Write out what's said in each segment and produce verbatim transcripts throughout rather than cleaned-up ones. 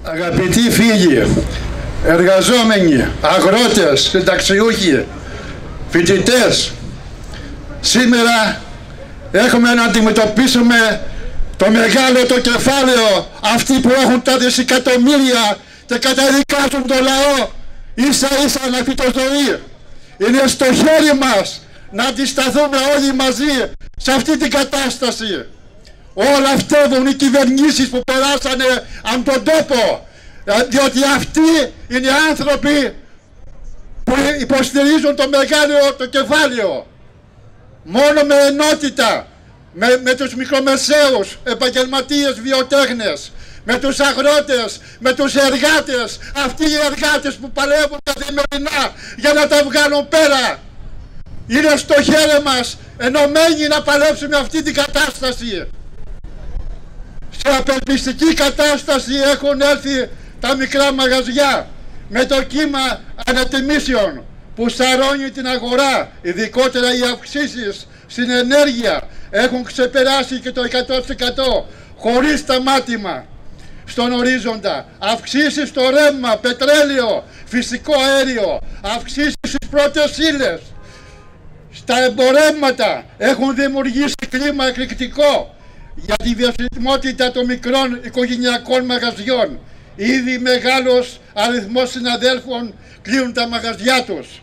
Αγαπητοί φίλοι, εργαζόμενοι, αγρότες, συνταξιούχοι, φοιτητές, σήμερα έχουμε να αντιμετωπίσουμε το μεγάλο το κεφάλαιο, αυτοί που έχουν τα δισεκατομμύρια και καταδικάζουν το λαό ίσα ίσα αναφυτοζωή. Είναι στο χέρι μας να αντισταθούμε όλοι μαζί σε αυτή την κατάσταση. Όλα φταίουν οι κυβερνήσεις που περάσανε από τον τόπο, διότι αυτοί είναι άνθρωποι που υποστηρίζουν το μεγάλο το κεφάλαιο. Μόνο με ενότητα, με, με τους μικρομεσαίους επαγγελματίες βιοτέχνες, με τους αγρότες, με τους εργάτες, αυτοί οι εργάτες που παλεύουν καθημερινά για να τα βγάλουν πέρα. Είναι στο χέρι μας ενωμένοι να παλέψουμε αυτή την κατάσταση. Σε απελπιστική κατάσταση έχουν έρθει τα μικρά μαγαζιά με το κύμα ανατιμήσεων που σαρώνει την αγορά, ειδικότερα οι αυξήσεις στην ενέργεια έχουν ξεπεράσει και το εκατό τοις εκατό χωρίς σταμάτημα στον ορίζοντα. Αυξήσεις στο ρεύμα, πετρέλαιο, φυσικό αέριο, αυξήσεις στις πρώτες ύλες, στα εμπορεύματα έχουν δημιουργήσει κλίμα εκρηκτικό για τη διαθεσιμότητα των μικρών οικογενειακών μαγαζιών. Ήδη μεγάλος αριθμός συναδέλφων κλείνουν τα μαγαζιά τους.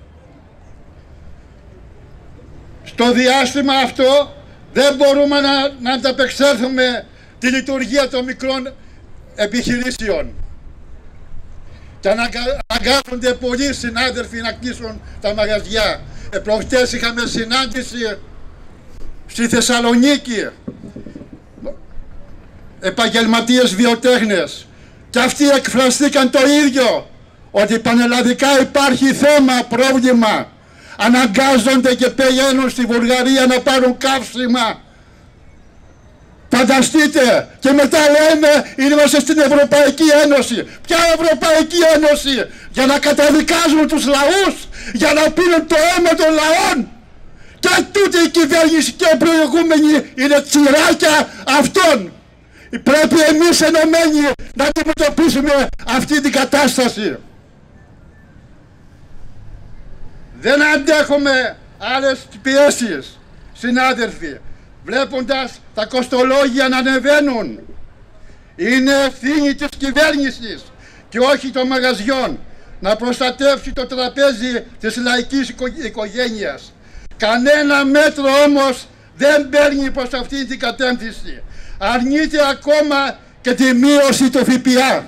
Στο διάστημα αυτό δεν μπορούμε να, να ανταπεξέλθουμε τη λειτουργία των μικρών επιχειρήσεων. Και αναγκάζονται πολλοί συνάδελφοι να κλείσουν τα μαγαζιά. Ε, προχτές είχαμε συνάντηση στη Θεσσαλονίκη, επαγγελματίες βιοτέχνες, και αυτοί εκφραστήκαν το ίδιο, ότι πανελλαδικά υπάρχει θέμα, πρόβλημα. Αναγκάζονται και πηγαίνουν στη Βουλγαρία να πάρουν καύσιμα. Φανταστείτε, και μετά λέμε είμαστε στην Ευρωπαϊκή Ένωση. Ποια Ευρωπαϊκή Ένωση? Για να καταδικάζουν τους λαούς, για να πίνουν το αίμα των λαών. Και τούτη η κυβέρνηση και οι προηγούμενοι είναι τσιράκια αυτών. Πρέπει εμείς ενωμένοι να αντιμετωπίσουμε αυτή την κατάσταση. Δεν αντέχουμε άλλες πιέσεις, συνάδελφοι, βλέποντας τα κοστολόγια να ανεβαίνουν. Είναι ευθύνη της κυβέρνησης και όχι των μαγαζιών να προστατεύσει το τραπέζι της λαϊκής οικογένειας. Κανένα μέτρο όμως δεν παίρνει προς αυτή την κατεύθυνση. Αρνείται ακόμα και τη μείωση του ΦΠΑ.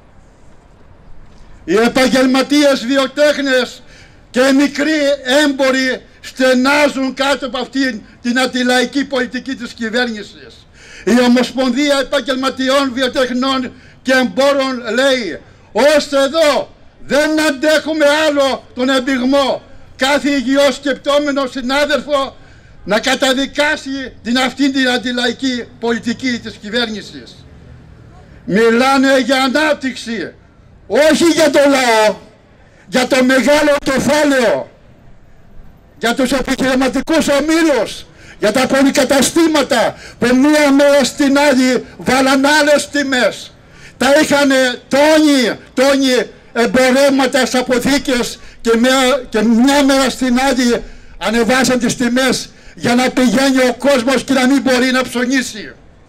Οι επαγγελματίες βιοτέχνες και οι μικροί έμποροι στενάζουν κάτω από αυτήν την αντιλαϊκή πολιτική της κυβέρνησης. Η Ομοσπονδία Επαγγελματιών Βιοτεχνών και Εμπόρων λέει: ως εδώ δεν αντέχουμε άλλο τον εμπιγμό. Κάθε υγιώς σκεπτόμενο συνάδελφο να καταδικάσει την αυτήν την αντιλαϊκή πολιτική της κυβέρνησης. Μιλάνε για ανάπτυξη, όχι για το λαό, για το μεγάλο κεφάλαιο, για τους επιχειρηματικούς ομίλους, για τα πολυκαταστήματα που μία μέρα στην άλλη βάλαν άλλες τιμές. Τα είχαν τόνοι, τόνοι εμπορεύματα στις αποθήκες και μια, και μια μέρα στην άλλη ανεβάσαν τις τιμές για να πηγαίνει ο κόσμος και να μην μπορεί να ψωνίσει.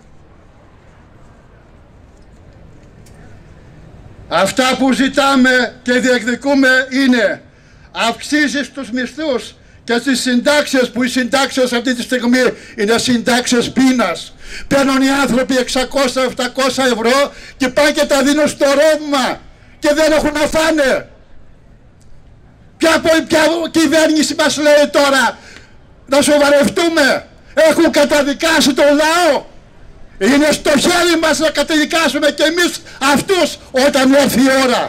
Αυτά που ζητάμε και διεκδικούμε είναι αυξήσεις στους μισθούς και στις συντάξεις, που οι συντάξεις αυτή τη στιγμή είναι συντάξεις πείνας. Παίρνουν οι άνθρωποι εξακόσια με επτακόσια ευρώ και πάνε και τα δίνουν στο ρεύμα και δεν έχουν να φάνε. Ποια, ποια κυβέρνηση μας λέει τώρα να σοβαρευτούμε? Έχουν καταδικάσει τον λαό. Είναι στο χέρι μας να καταδικάσουμε και εμείς αυτούς όταν έρθει η ώρα.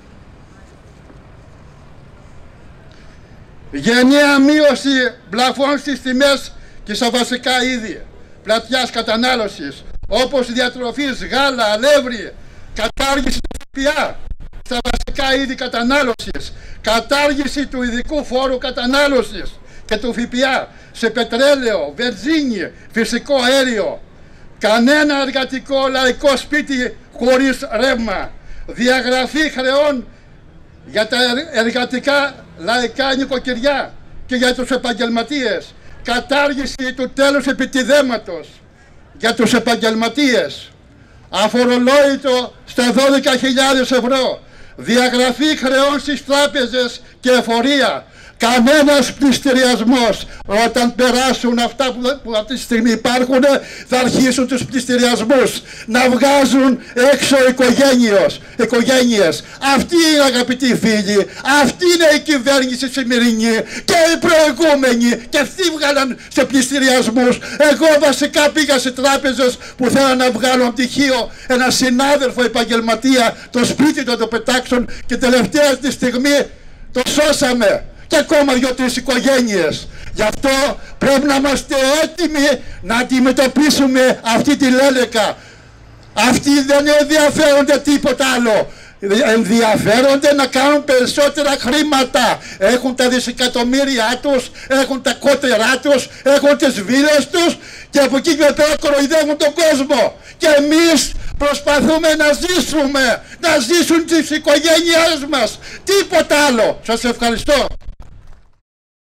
Γενναία μείωση πλαφών στις τιμές και στα βασικά είδη πλατιάς κατανάλωσης, όπως διατροφής, γάλα, αλεύρι, κατάργηση του ΦΠΑ στα βασικά είδη κατανάλωσης, κατάργηση του ειδικού φόρου κατανάλωσης και του ΦΠΑ σε πετρέλαιο, βενζίνη, φυσικό αέριο, κανένα εργατικό λαϊκό σπίτι χωρίς ρεύμα, διαγραφή χρεών για τα εργατικά λαϊκά νοικοκυριά και για τους επαγγελματίες, κατάργηση του τέλους επιτιδέματος για τους επαγγελματίες, αφορολόγητο στα δώδεκα χιλιάδες ευρώ, διαγραφή χρεών στις τράπεζες και εφορία, κανένας πληστηριασμός. Όταν περάσουν αυτά που, που αυτή τη στιγμή υπάρχουν, θα αρχίσουν τους πληστηριασμούς, να βγάζουν έξω οικογένειες. οικογένειες. Αυτή είναι, αγαπητοί φίλοι, αυτή είναι η κυβέρνηση σημερινή και οι προηγούμενοι, και αυτοί βγάλαν σε πληστηριασμούς. Εγώ βασικά πήγα σε τράπεζες που θέλαν να βγάλουν πτυχίο ένα συνάδελφο επαγγελματία, το σπίτι του το πετάξουν, και τελευταία τη στιγμή το σώσαμε. Και ακόμα δύο-τρεις οικογένειες. Γι' αυτό πρέπει να είμαστε έτοιμοι να αντιμετωπίσουμε αυτή τη λέλεκα. Αυτοί δεν ενδιαφέρονται τίποτα άλλο. Ενδιαφέρονται να κάνουν περισσότερα χρήματα. Έχουν τα δισεκατομμύρια τους, έχουν τα κότερά τους, έχουν τις βίλες τους, και από εκεί και πέρα κοροϊδεύουν τον κόσμο. Και εμείς προσπαθούμε να ζήσουμε, να ζήσουν τις οικογένειές μας. Τίποτα άλλο. Σας ευχαριστώ.